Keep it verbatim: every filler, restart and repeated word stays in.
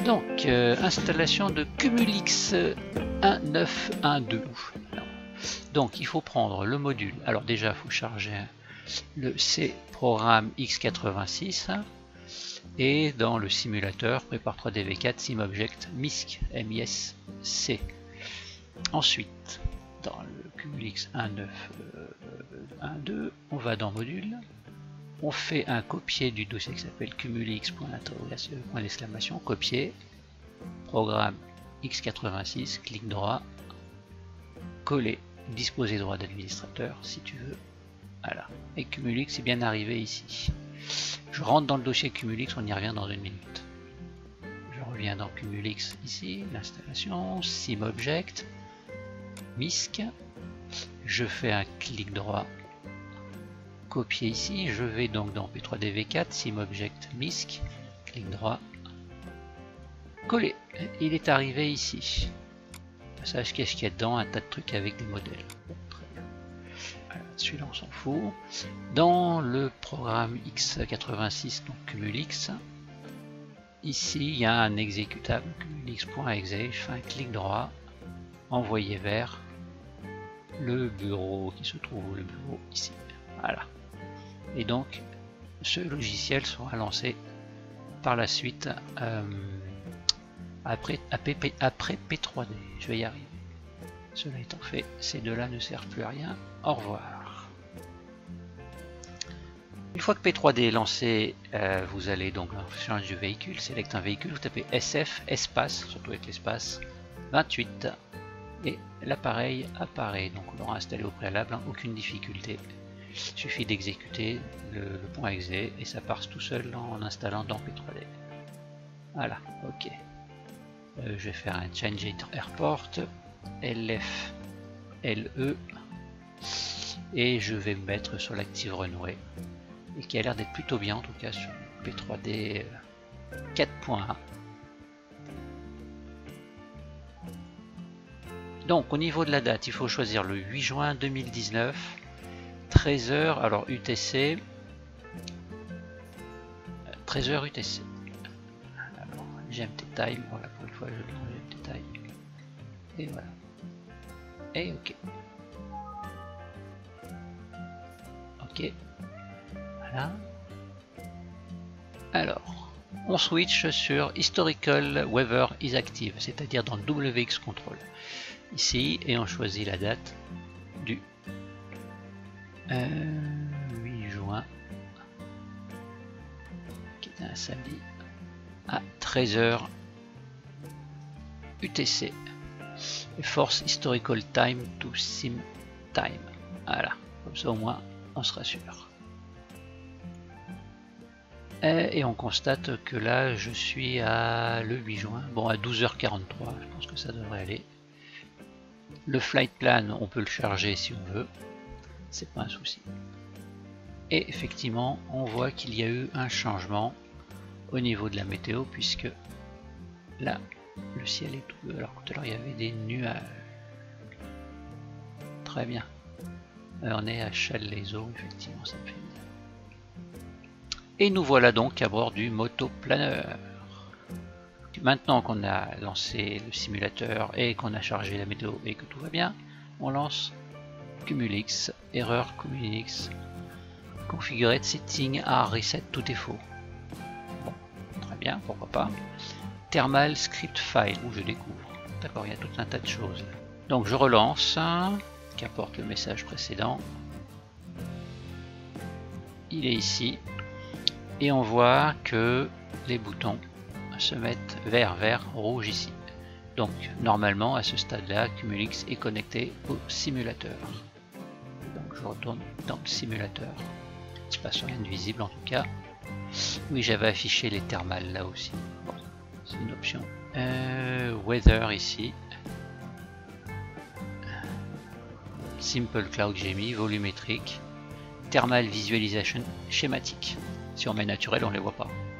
Donc, euh, installation de Cumulix un neuf un deux. Donc, il faut prendre le module. Alors déjà, il faut charger le C programme X quatre-vingt-six. Et dans le simulateur, prépare trois D V quatre, SimObject, MISC, M I S C. Ensuite, dans le Cumulix un neuf un deux, on va dans module. On fait un copier du dossier qui s'appelle cumulix.interrogation, point d'exclamation, copier, programme X quatre-vingt-six, clic droit, coller, disposer droit d'administrateur si tu veux. Voilà, et Cumulix est bien arrivé ici. Je rentre dans le dossier Cumulix, on y revient dans une minute. Je reviens dans Cumulix ici, l'installation, SimObject, MISC, je fais un clic droit, copier ici, je vais donc dans P trois D V quatre, SimObject, MISC, clic droit, coller. Il est arrivé ici. Passage, qu'est-ce qu'il y a dedans? Un tas de trucs avec des modèles. Voilà, celui-là on s'en fout. Dans le programme X quatre-vingt-six, donc Cumulix, ici il y a un exécutable, cumulix.exe, je fais un clic droit, envoyer vers le bureau qui se trouve le bureau ici. Voilà. Et donc, ce logiciel sera lancé par la suite euh, après, après, après P trois D. Je vais y arriver. Cela étant fait, ces deux-là ne servent plus à rien. Au revoir. Une fois que P trois D est lancé, euh, vous allez donc en fonction du véhicule, sélecte un véhicule, vous tapez S F, espace, surtout avec l'espace, vingt-huit, et l'appareil apparaît. Donc on l'aura installé au préalable, hein, aucune difficulté. Il suffit d'exécuter le, le point exe et ça part tout seul en installant dans P trois D. Voilà, ok. Euh, je vais faire un change airport, L F L E, et je vais me mettre sur l'active renouée, et qui a l'air d'être plutôt bien en tout cas sur P trois D quatre point un. Donc au niveau de la date, il faut choisir le huit juin deux mille dix-neuf, treize heures, alors U T C, treize heures U T C. Alors G M T time, voilà, pour une fois je prends G M T time, et voilà, et ok, ok, voilà. Alors, on switch sur Historical Weather is Active, c'est-à-dire dans le W X Control, ici, et on choisit la date du euh, huit juin, qui est un samedi, à treize heures U T C. Force Historical Time to Sim Time. Voilà, comme ça au moins on sera sûr. Et, et on constate que là je suis à le huit juin, bon à douze heures quarante-trois, je pense que ça devrait aller. Le flight plan, on peut le charger si on veut, c'est pas un souci. Et effectivement, on voit qu'il y a eu un changement au niveau de la météo, puisque là, le ciel est tout bleu, alors tout à l'heure il y avait des nuages. Très bien. Alors, on est à Challes-les-Eaux, effectivement, ça me fait bien. Et nous voilà donc à bord du motoplaneur. Maintenant qu'on a lancé le simulateur et qu'on a chargé la météo et que tout va bien, on lance Cumulix, erreur Cumulix, configured setting à reset, tout est faux. Bon, très bien, pourquoi pas. Thermal script file, où je découvre. D'accord, il y a tout un tas de choses. Donc je relance, qu'importe le message précédent. Il est ici. Et on voit que les boutons se mettent vert, vert, rouge ici. Donc normalement à ce stade-là, Cumulix est connecté au simulateur. Donc je retourne dans le simulateur. Il ne se passe rien de visible en tout cas. Oui, j'avais affiché les thermales là aussi. Bon, c'est une option. Euh, weather ici. Simple Cloud G M I, volumétrique. Thermal Visualization schématique. Si on met naturel, on ne les voit pas.